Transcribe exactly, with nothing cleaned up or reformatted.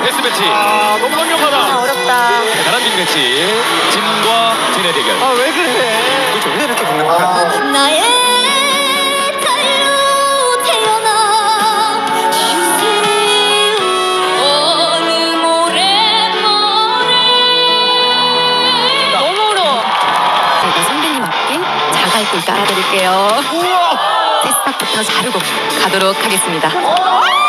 베스트 매치. 아, 너무 강력하다. 아, 어렵다. 대단한 빅매치. 진과 진의 대결. 아, 왜 그래? 그렇죠. 왜 이렇게 강력할까? 나의 달로 태어나 주세요. 어느 모래 모래. 너무 어려워. 제가 선배님께 자갈길 깔아드릴게요. 우와! 새싹부터 자르고 가도록 하겠습니다.